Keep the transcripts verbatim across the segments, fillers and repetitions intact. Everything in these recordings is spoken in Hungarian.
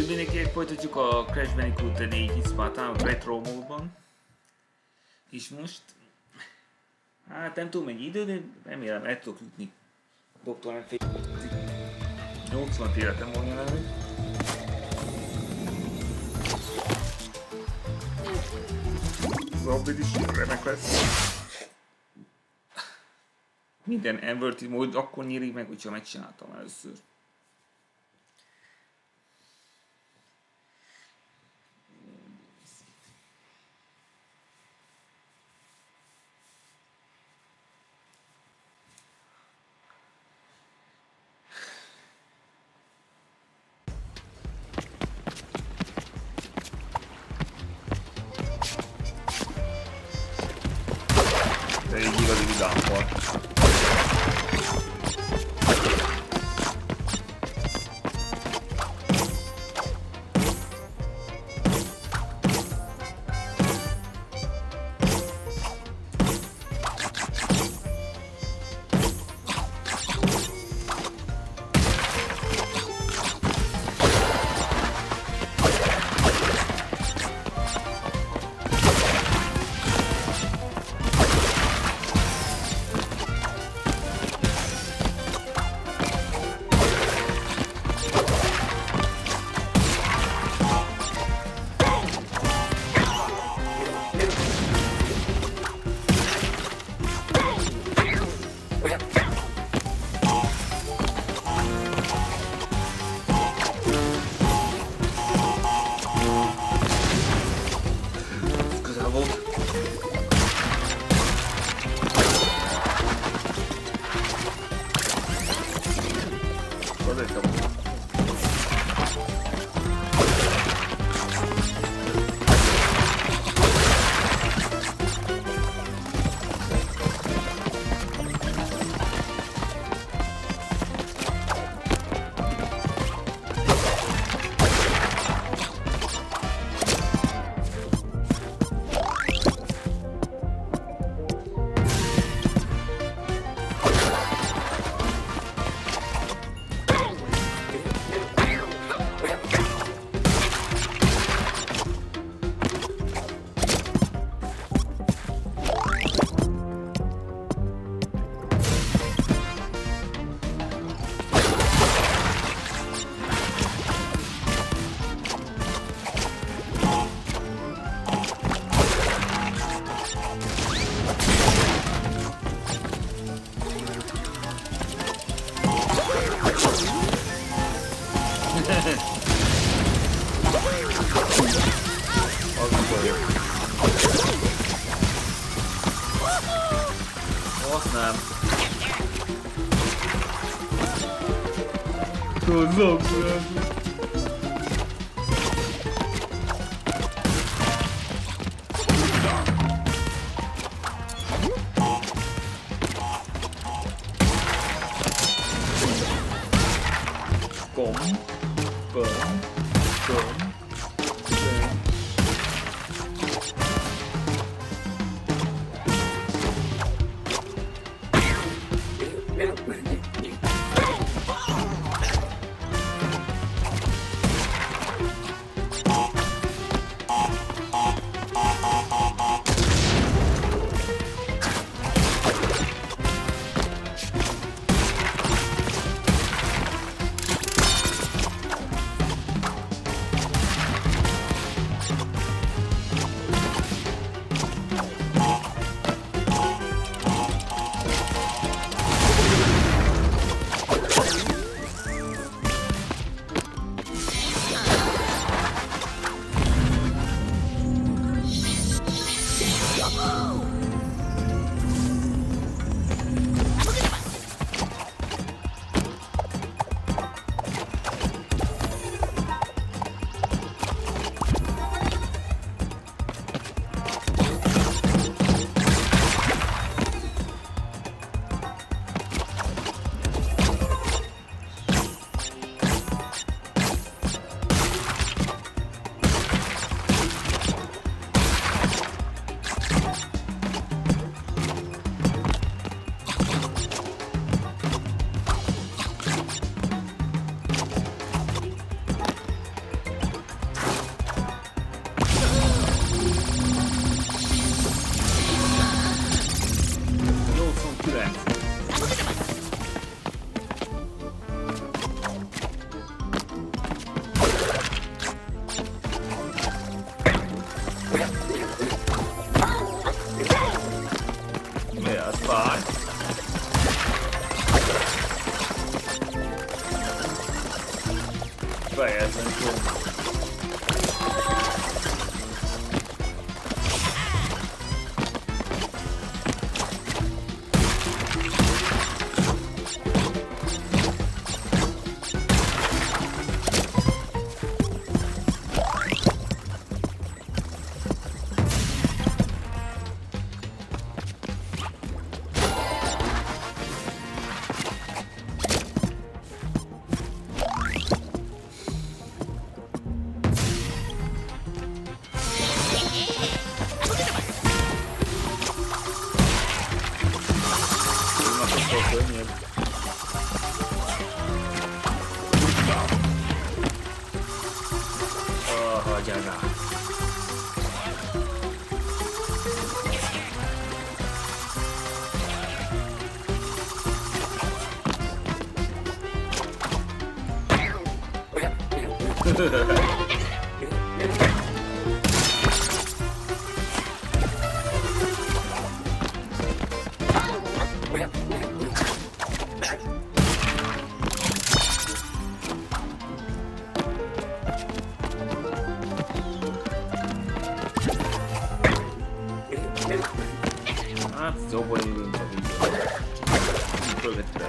Úgy mindenki folytatjuk a Crash Bandicoot négy Spartan retro módban. És most... Hát nem tudom mennyi idő, de remélem el tudok jutni. doktor nem fél... nyolcvan életem van jelenleg. Az update is remek lesz. Minden inverted mód akkor nyílik meg, hogyha megcsináltam először. De egy igazi vidám volt. Zog, Kom, kom, kom, Fejezni tudom. Hát, szóval jövünk a videóra. Fölvettem.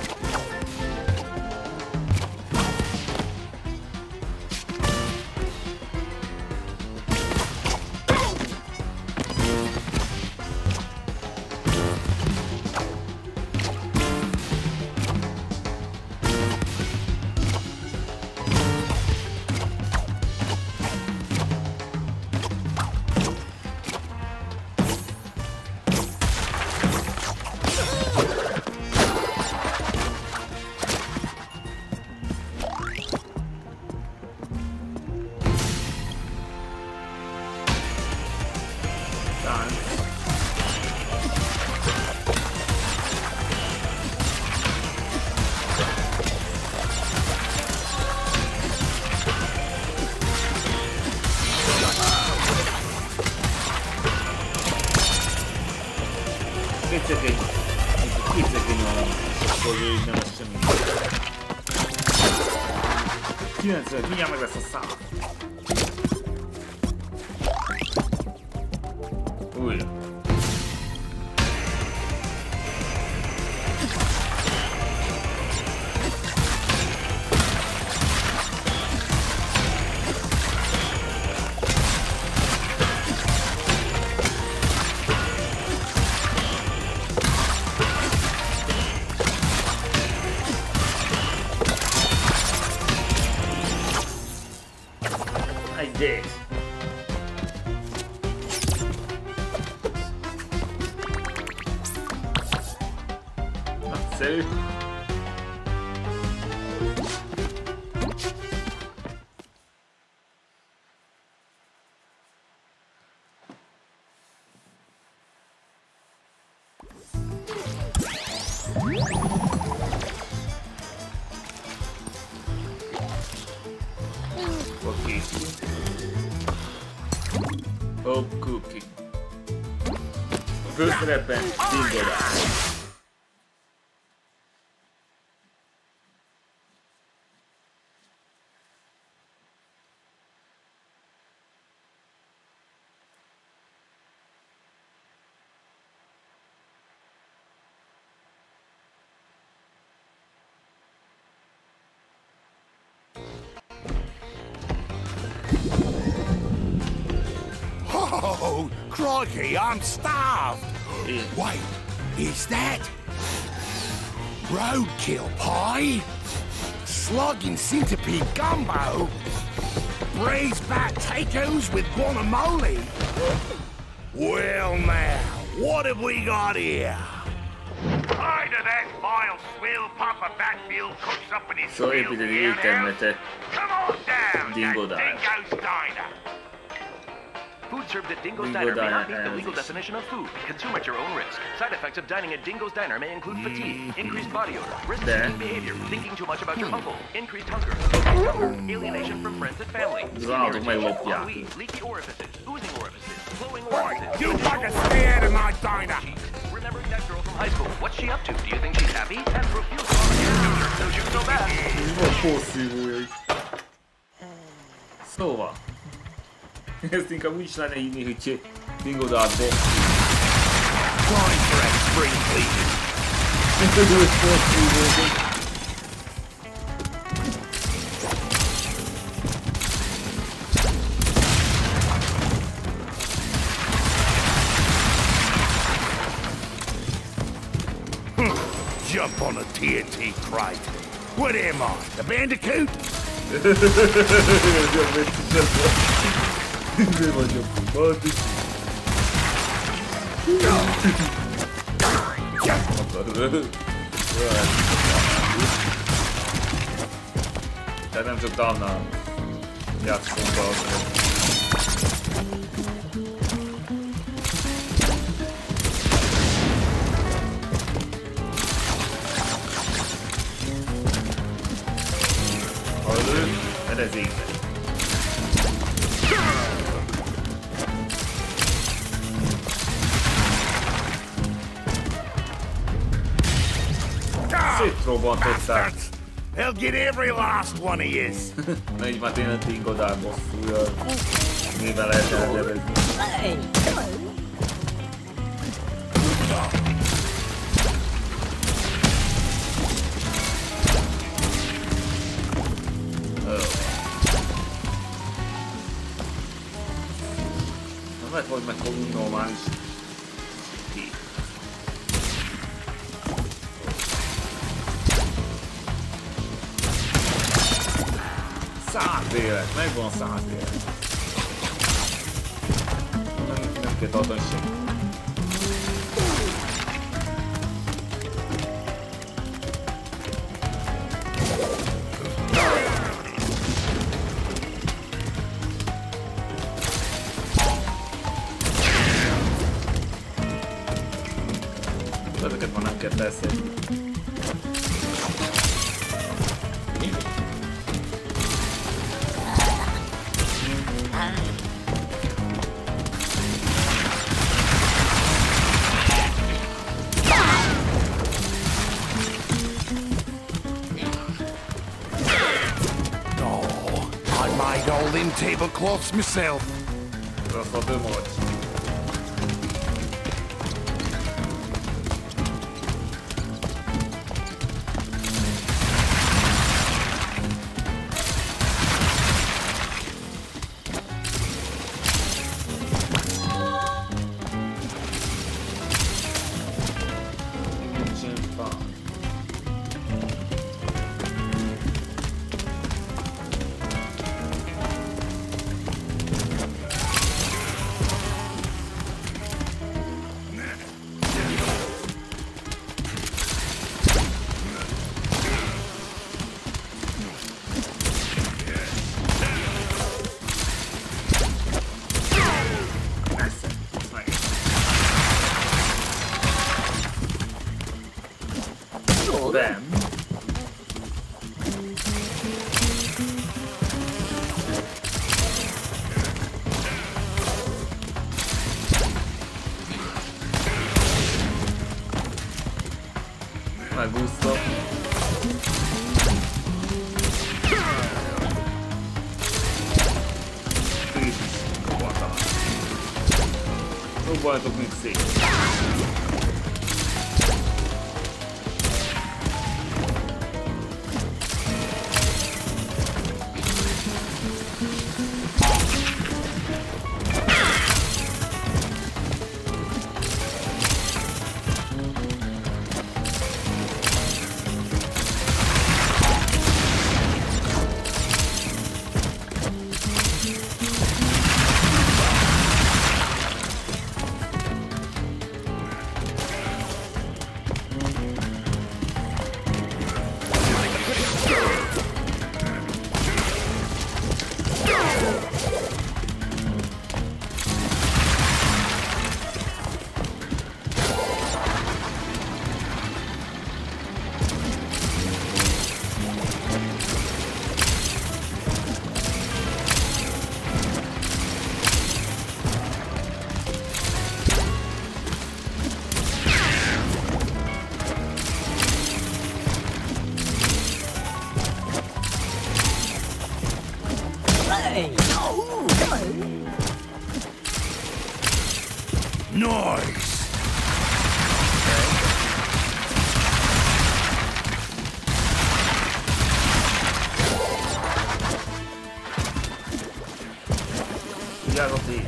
Kétszegény, kétszegény van, akkor ő nem lesz semmi. kilencven, mindjárt meg lesz a száz. Újra. I did. Nagyszerű. Oké. Oh, cookie. A főszerepben Dingodás. Oh, crikey, I'm starved. Yeah. Wait, is that roadkill pie? Slugging centipede gumbo? Braised potatoes with guacamole? Well now, what have we got here? Either that vile swill Papa Batfield cooks up in his Szóval építed egy éttermete Come on down, Dingodás. Dingo's Diner. Food served at Dingo's Dingo Diner may Diner not meet the legal has- definition of food. Consume at your own risk. Side effects of dining at Dingo's Diner may include fatigue, increased body odor, risk-seeking behavior, thinking too much about your uncle, increased hunger, increased hunger, alienation from friends and family, Az állatok meglopják. ennui, leaky orifices, oozing orifices, flowing Right, orifices. you fuckers stay out of my diner. Remembering that girl from high school, what's she up to? Do you think she's happy? And profuse on the so shoot so bad. Van porszívója is. Szóval. Ezt inkább úgy is lenne hívni, hogy Dingo Dart Boss. Time for a spring cleaning. Jump on a T N T crate. What am I, the bandicoot? Te nem csak Damnál játszom valami. Hallő, mert ez éppen. Szétrobbantottál. They'll get every last one of yous. Na így már tényleg Dingo Dart bosszúja. Mivel lehet elnevezni. Na meg hogy meg hogy normális. Száz élet, megvan száz élet. Nem, nem kell tartani semmit. Ezeket már nem kell beszélni. Tablecloths myself. That's not too much. Bam. Megúsztam. Próbáljátok még szét. Nice! Vigyázz a szét!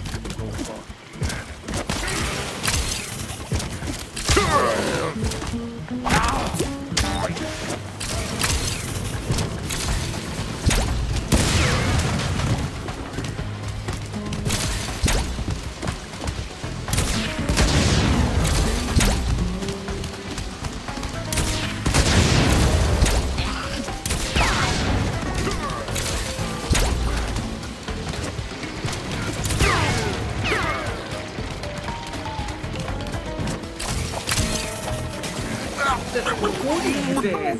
This.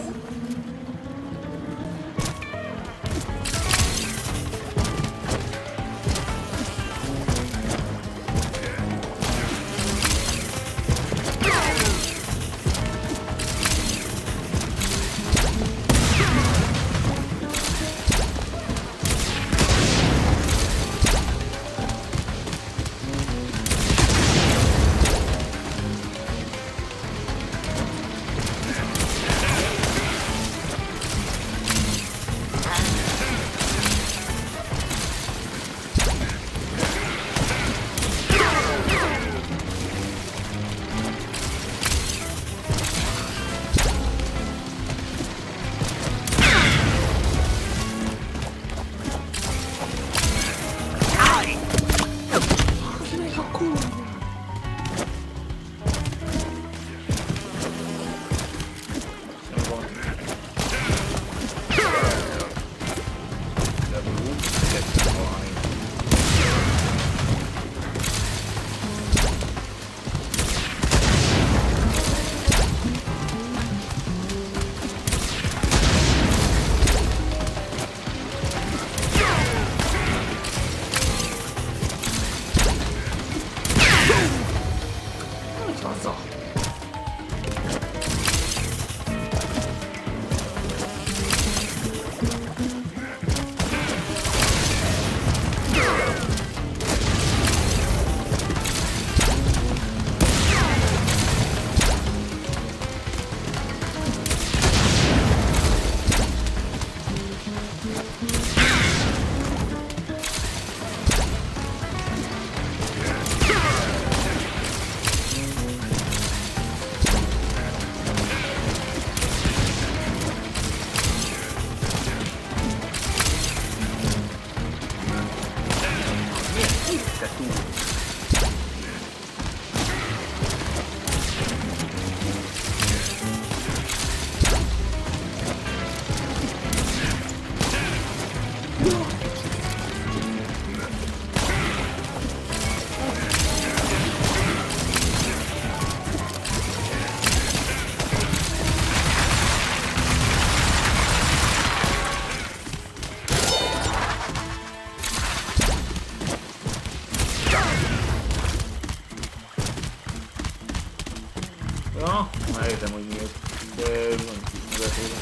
Ja, már értem, hogy miért, de nem tudom,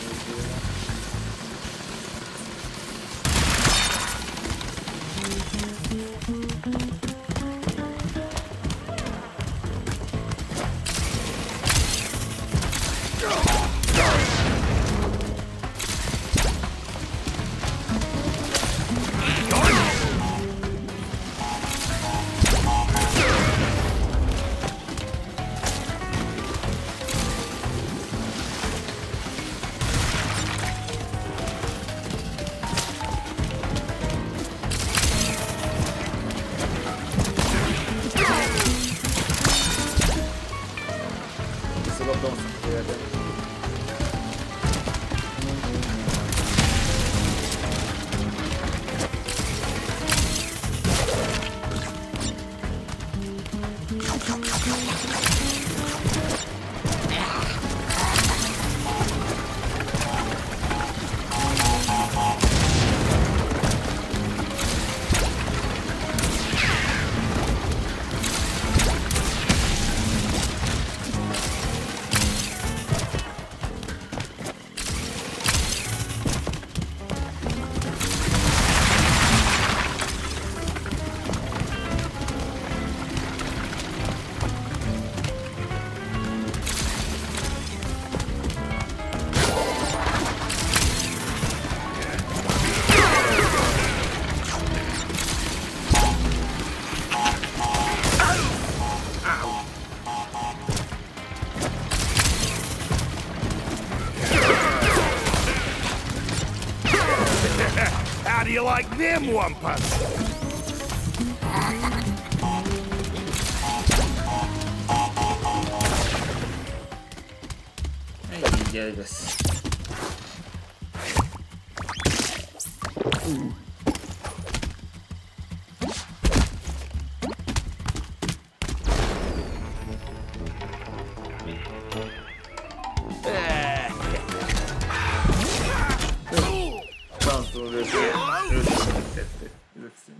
do you like them wampus? Ennyi gyerek lesz. Pronto, eu sei. Eu sei.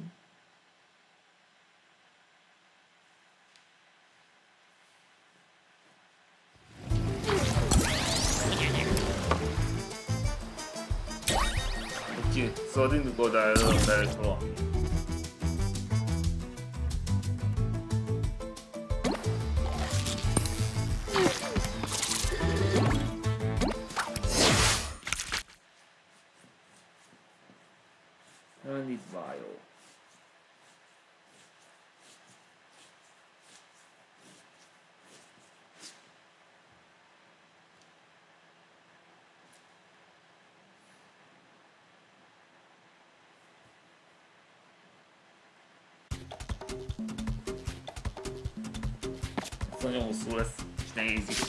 Aqui, só dentro do codar eu quero falar. Only vial. Nagyon hosszú lesz, és nehéz is.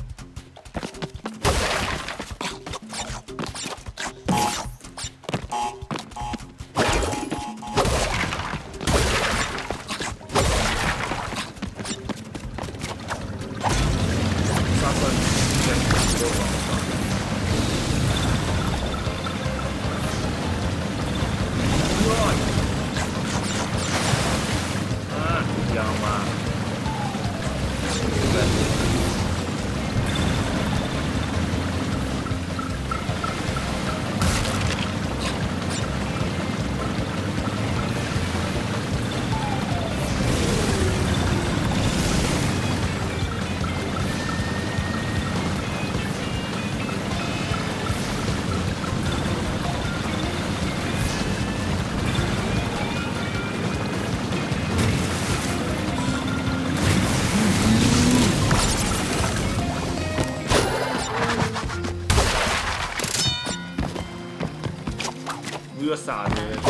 Új a száz éves.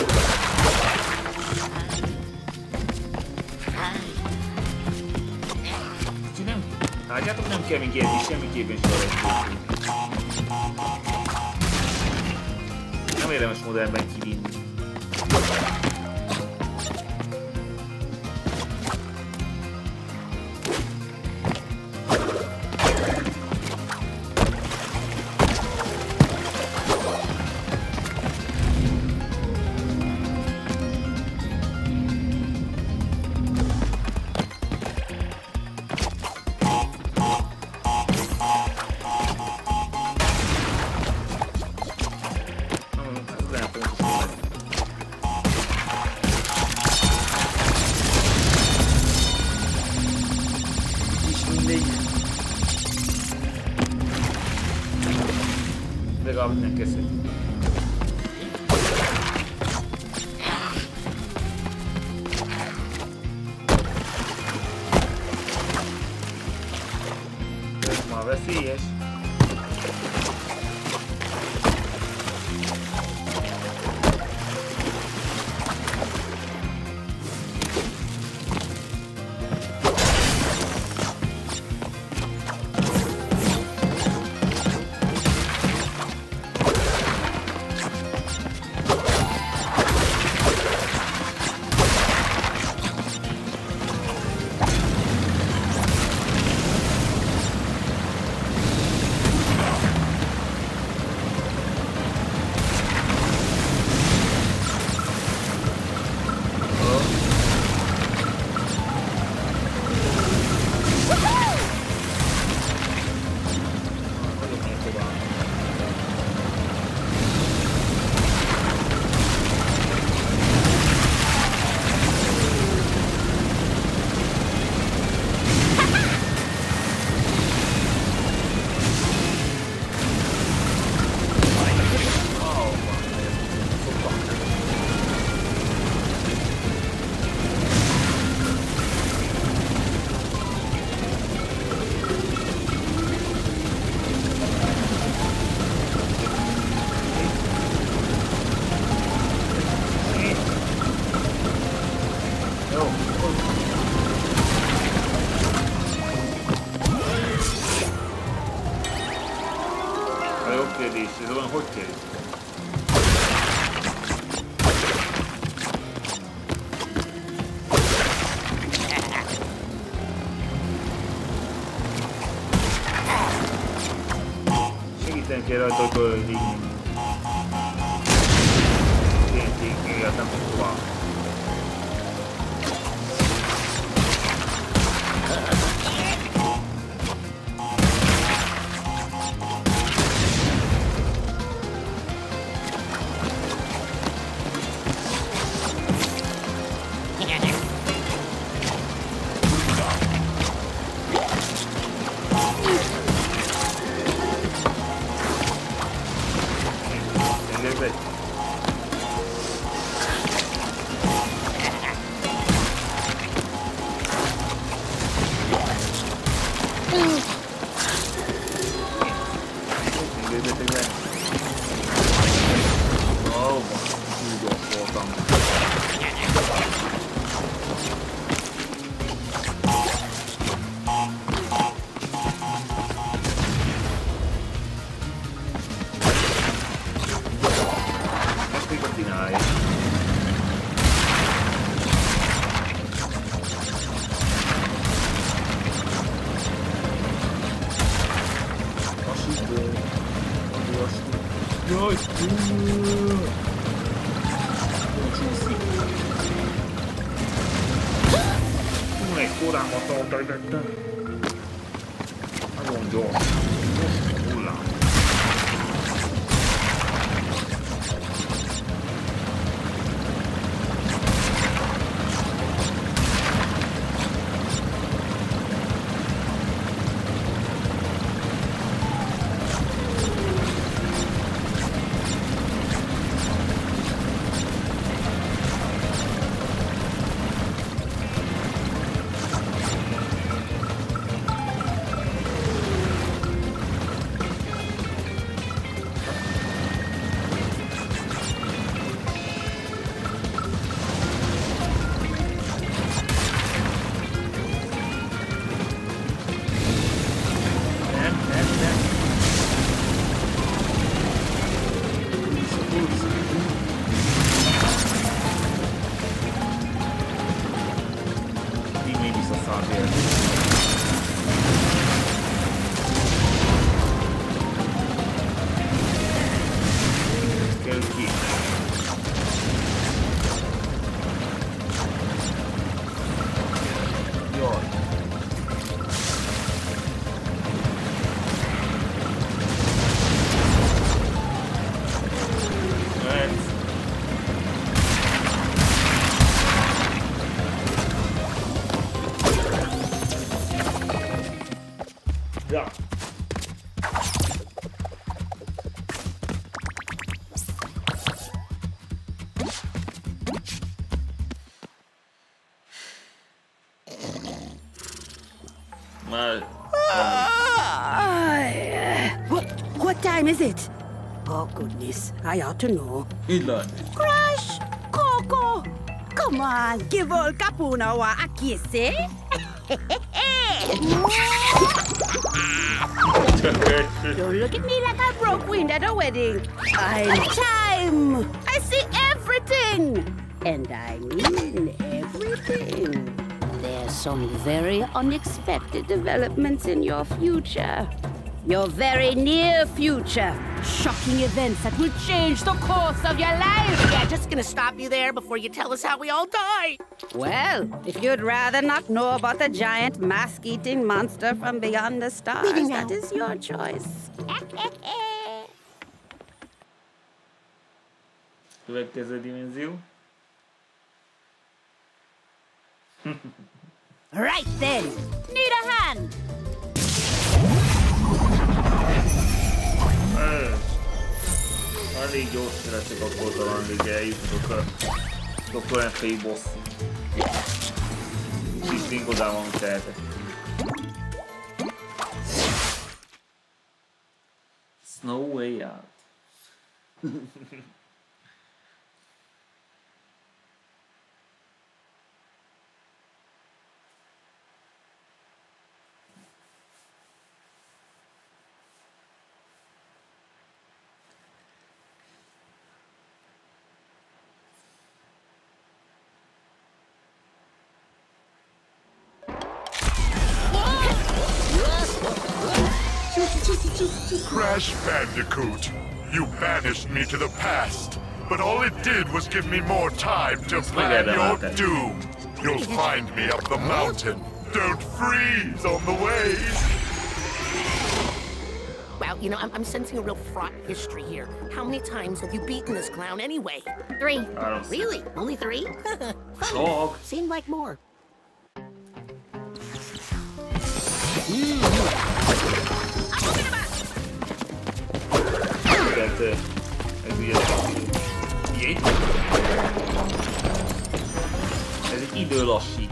Úgyhogy nem, látjátok, nem kell még érni semmiképpen sorra. Nem érdemes modellben kivinni. Legalább nem kezdhetünk. Ez már veszélyes. Perché era dopo lì. Senti, che in realtà non qua. What time is it? Oh, goodness. I ought to know. Idlani. Crash! Coco! Come on, give old Capuna a kiss, eh? Don't look at me like I broke wind at a wedding. I'm time. I see everything. And I mean everything. There's some very unexpected developments in your future. Your very near future. Shocking events that will change the course of your life. Yeah, just gonna stop you there before you tell us how we all die. Well, if you'd rather not know about the giant mask-eating monster from beyond the stars, that is your choice. Következő dimenzió. Right then. Need a hand. Elég gyors leszek akkor talán, még eljutok a doktor em fé boss. Kicsit ingodában tehetek. Snow Way Out. Crash Bandicoot, you banished me to the past, but all it did was give me more time to plan your doom. You'll find me up the mountain. Don't freeze on the way. Well, you know, I'm, I'm sensing a real fraught history here. How many times have you beaten this clown anyway? Three. I don't see. Really? Only three? Dog. Seemed like more. Tehát ez ugye egy ez egy időlassító.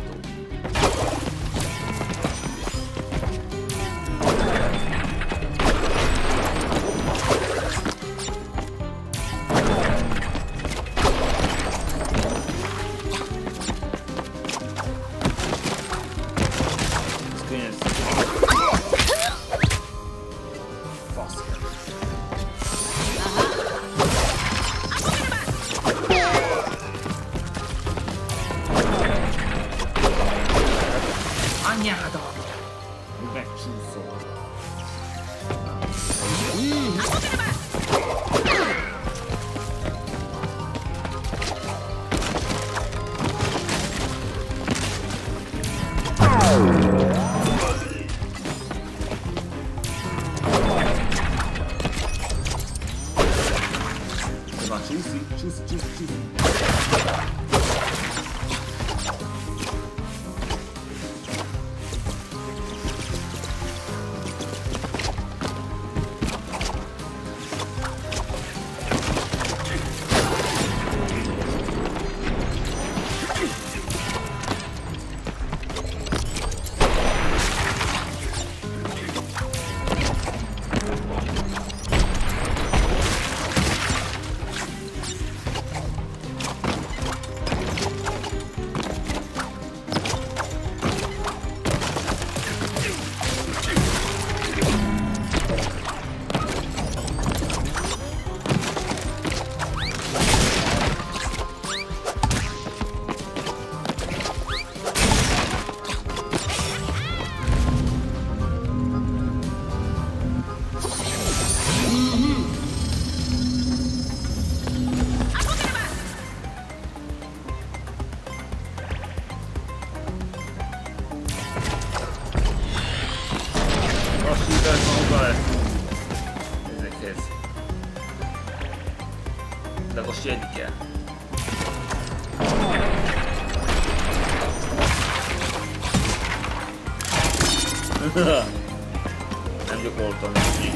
Nem gyakoroltam neki.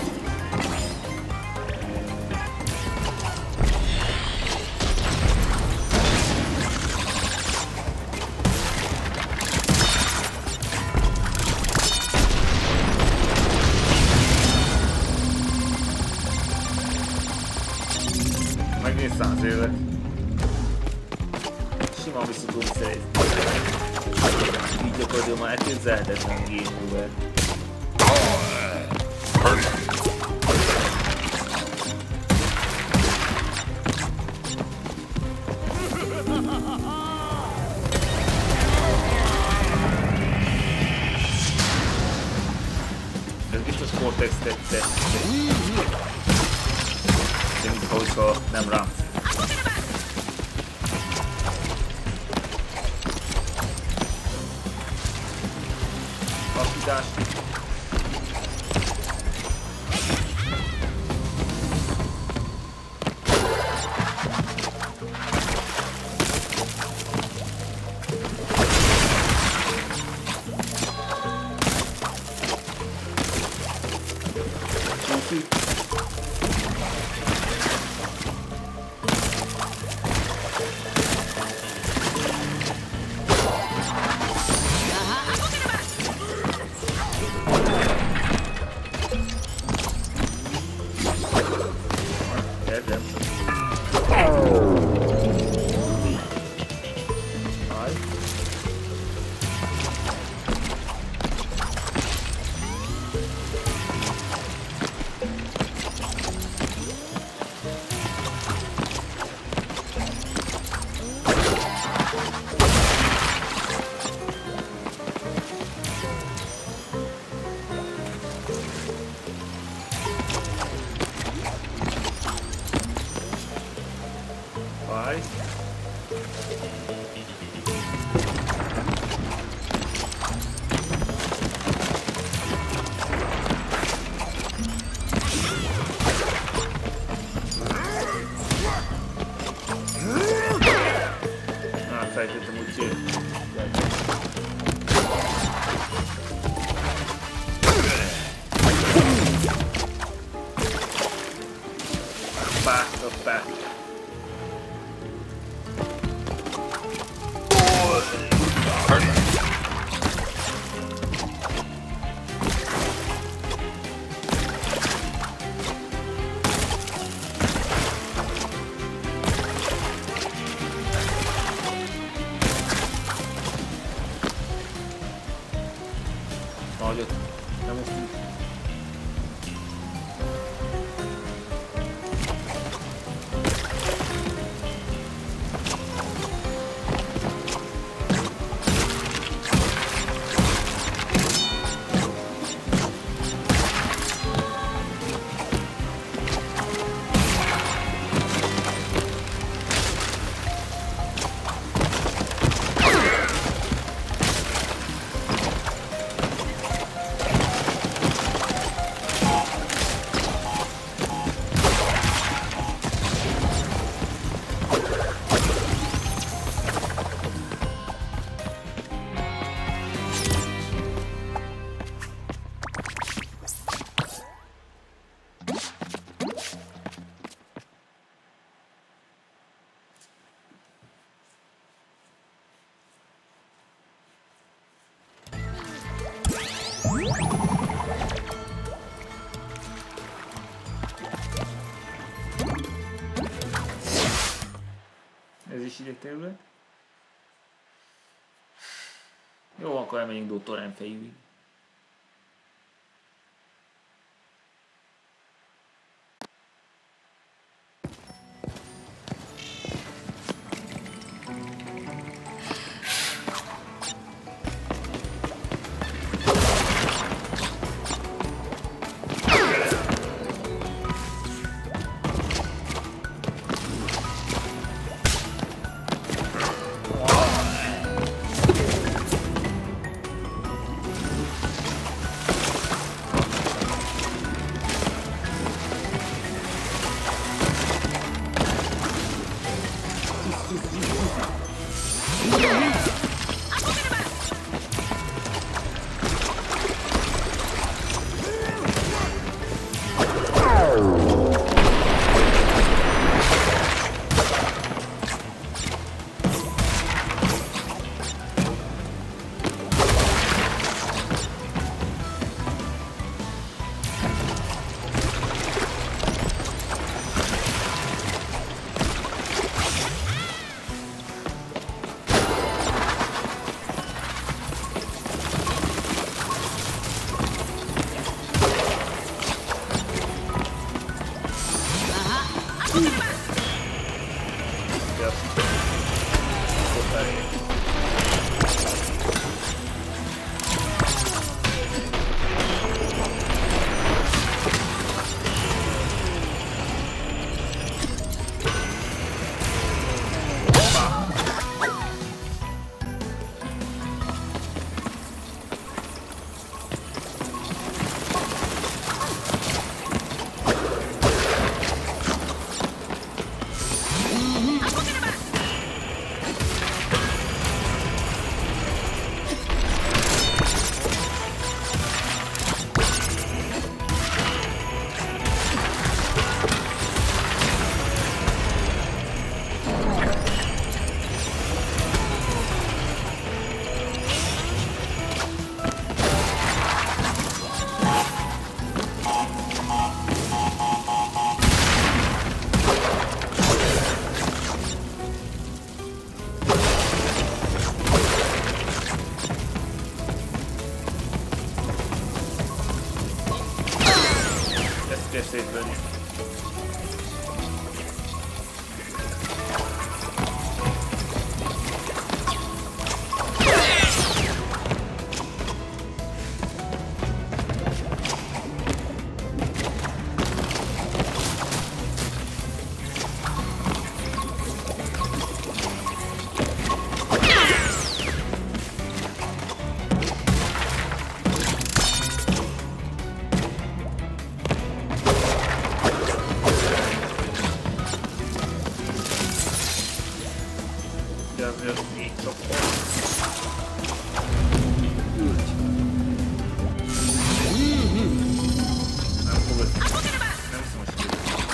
Megnéz száz évet. Simán vissza tudom szerezni. Így gyakorlatilag már elképzelhetetlen game over. Ez biztos Cortex tette. De mintha hogyha nem rám. Lassítás. Fáj. Elfelejtettem úgy cél. Hoppá, hoppá. Nagyot. Nem most így. Ez is ide terület. Jó, akkor elmegyünk doktor M-fejűig. jött négy csapot. Nem fogod. Nem hiszem, hogy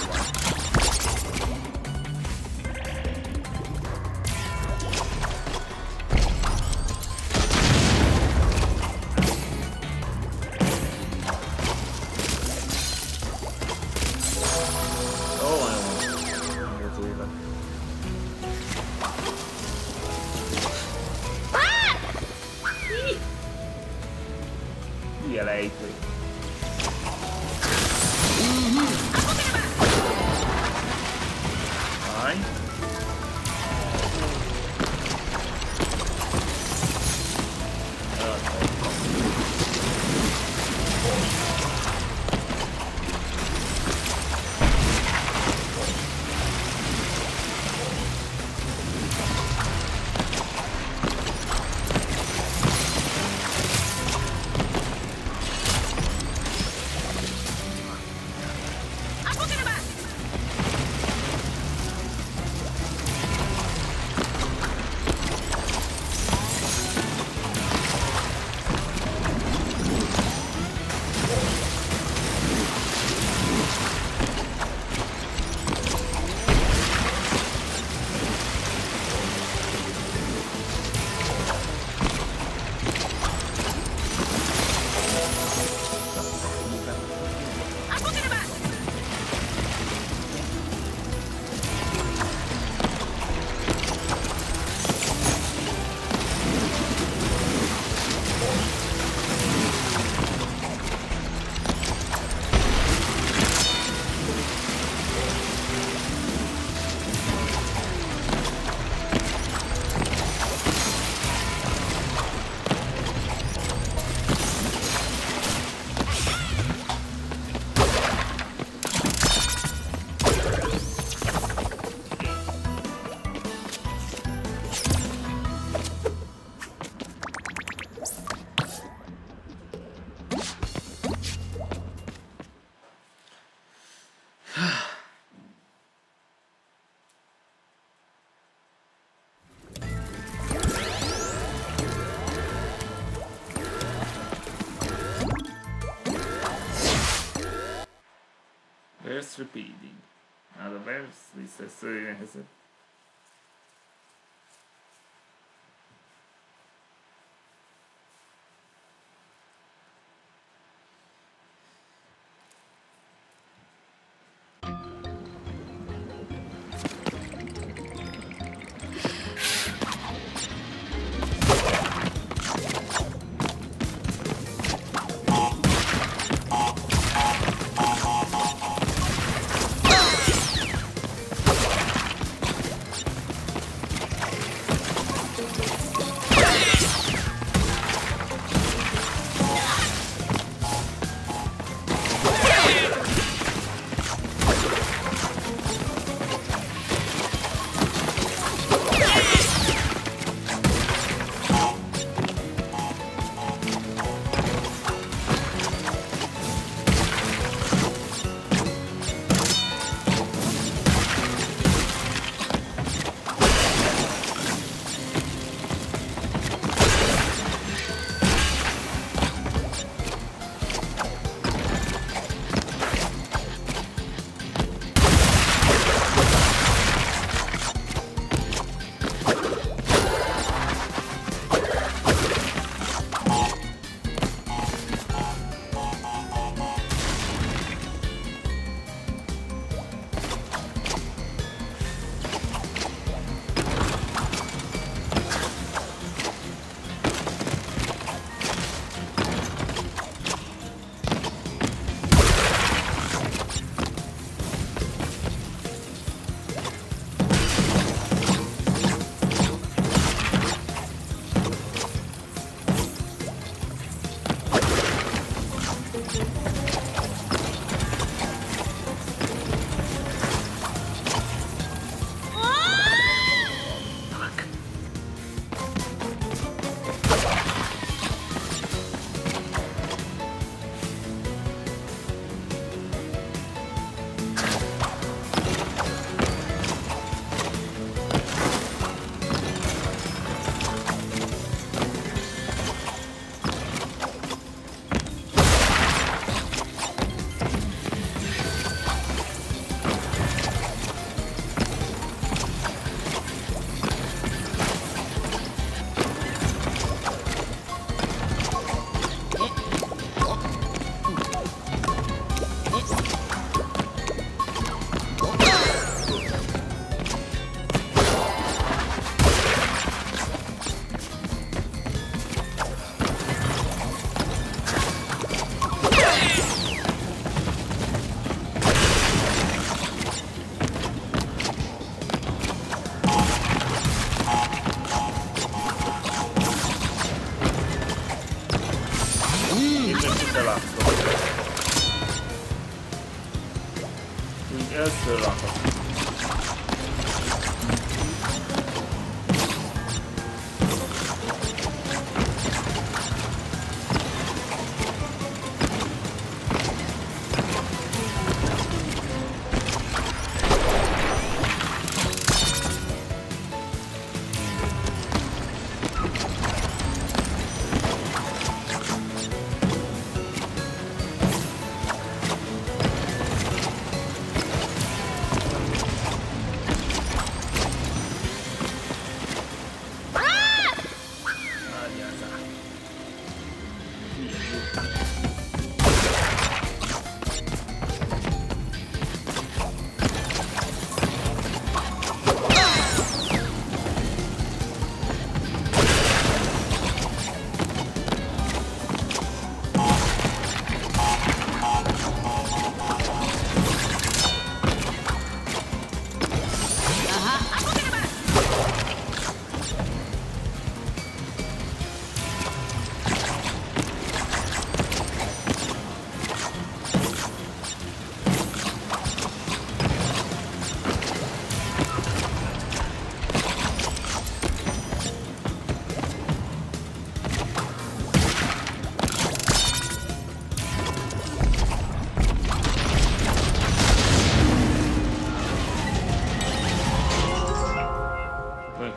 verse repeating. Now the verse is a serious.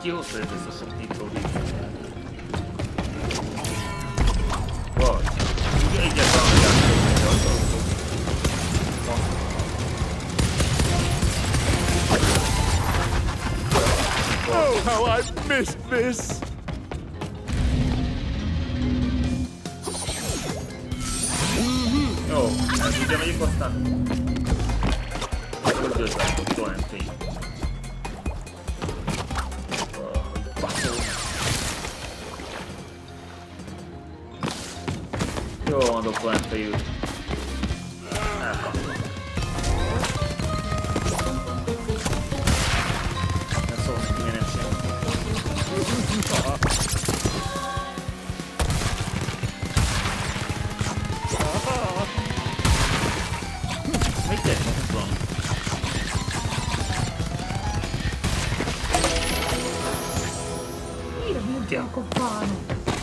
kihozta ezt a sok nitróvízet. Vagy. Ugye egyáltalán a játékot, hogy az Oh, how I missed this! Jó, ez ugye megyünk aztán. Üdvözlök, doktor em pé. Jó van, doktor em pé jött. Elkaptam. Nem szólsz neki, miért nem semmi. Mit tett? Nem tudom. Minchia, compagno.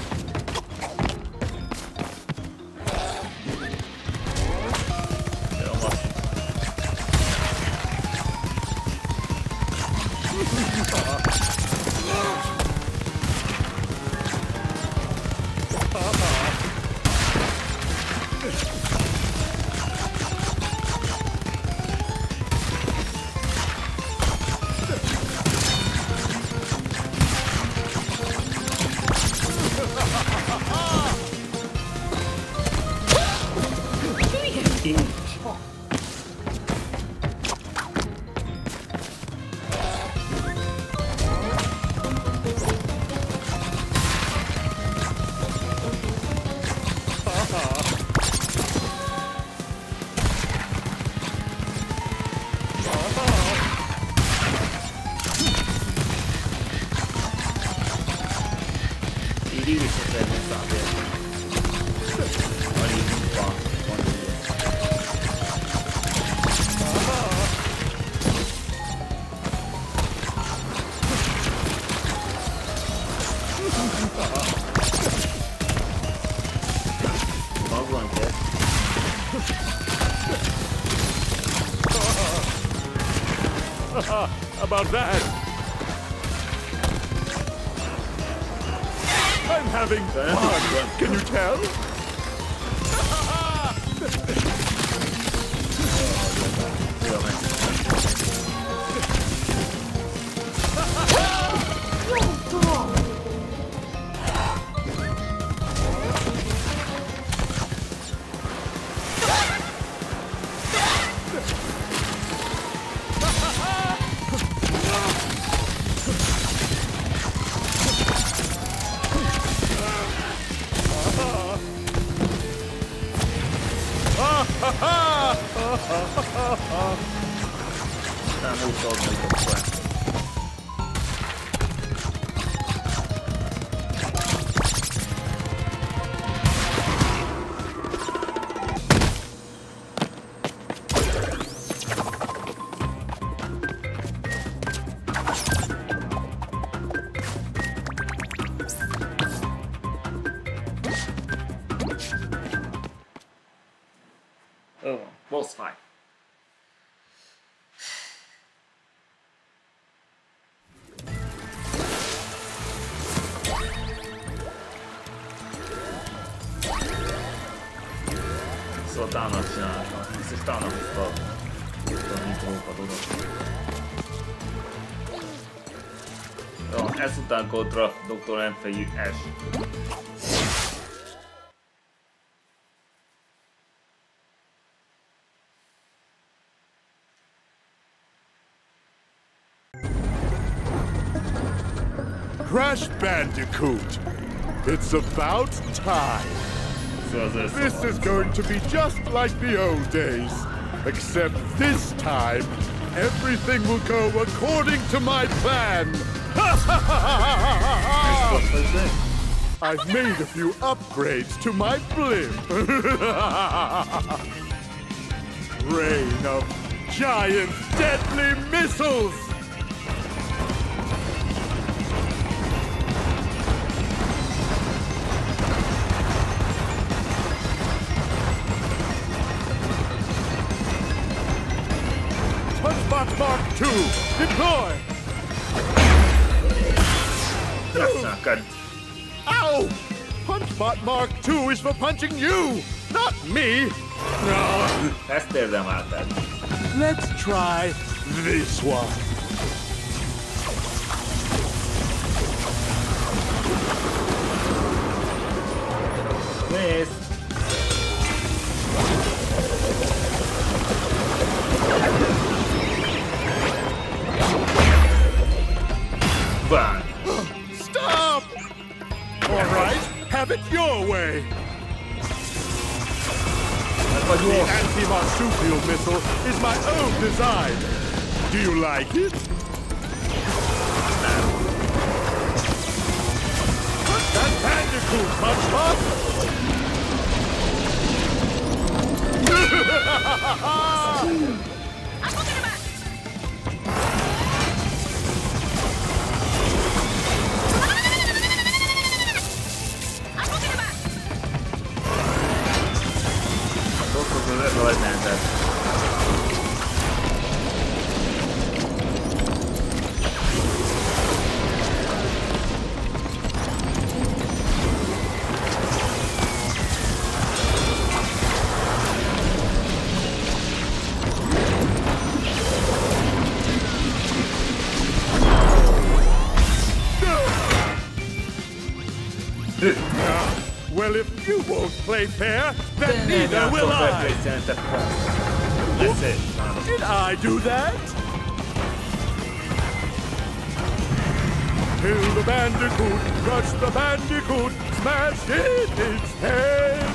About that. I'm having fun. Can you tell? Oh, boss fight. Szóval támadás csináltam. Biztos támadás hozta a nitrókat oda. Jó, ezután kontra doktor em pé es. Crash Bandicoot! It's about time! This is going to be just like the old days. Except this time, everything will go according to my plan! I've made a few upgrades to my blimp! Rain of giant deadly missiles! Punchbox Mark two, deploy! sokkad! Ow! Punchbot Mark two is for punching you, not me! No. Ezt érdemelted. Let's try this one. Nézd! Bang! Stop! All right, have it your way. The anti-marsupial missile is my own design. Do you like it? Put that bandicoot, Punchbot! I'm looking back. I'm looking back. Dolgozol, ez a legnehezebb. Well, if you won't play fair, then neither will I. That's it. Did I do that? Kill the bandicoot, crush the bandicoot, smash in its head.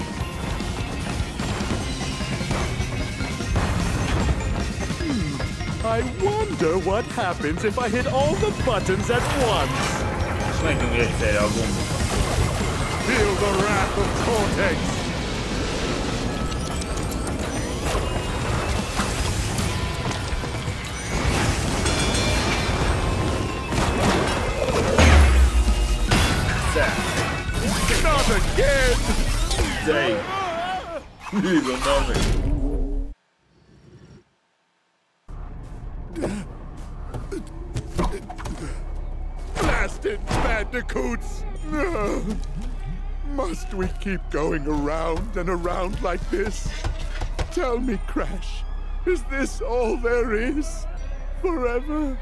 Hmm. I wonder what happens if I hit all the buttons at once. Menjünk egyszerre a gombot. Feel the wrath of Cortex! Not again! Dang! Leave a moment. Blasted bandicoots! Must we keep going around and around like this? Tell me, Crash, is this all there is? Forever?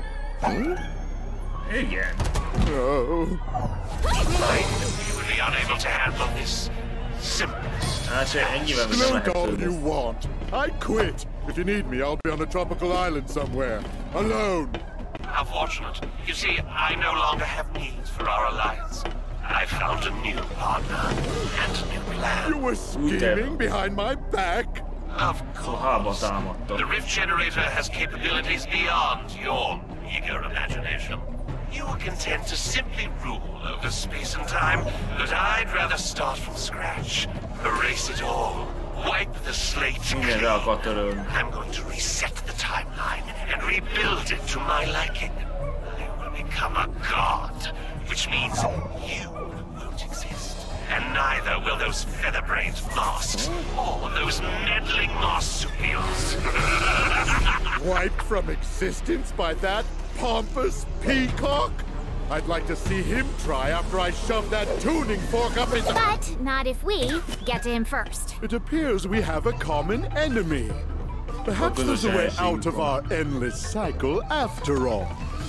Igen. No. You would be unable to handle this simplest. Hát se ennyivel még nem Look lehet all you többet. want. I quit. If you need me, I'll be on a tropical island somewhere. Alone. How fortunate. You see, I no longer have needs for our alliance. I found a new partner and a new plan. You were scheming behind my back? Of course. támadtak. The Rift Generator has capabilities beyond your eager imagination. You were content to simply rule over space and time, but I'd rather start from scratch. Erase it all. Wipe the slate Mindenre clean. akar törölni. I'm going to reset the timeline and rebuild it to my liking. I will become a god, which means you won't exist. And neither will those feather-brained masks or those meddling marsupials. Wiped from existence by that pompous peacock? I'd like to see him try after I shove that tuning fork up his... But not if we get to him first. It appears we have a common enemy. Perhaps there's a way out of our endless cycle after all.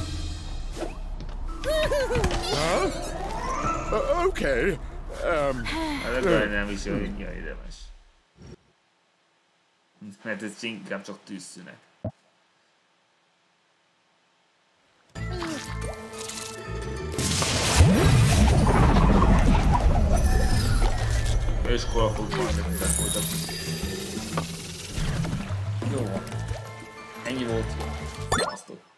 Huh? Uh, okay. Um... Hát nem is olyan érdemes. Mert ez inkább csak tűzszünet. Iskola futball, de folytatni. Jó van. Ennyi volt. Sziasztok.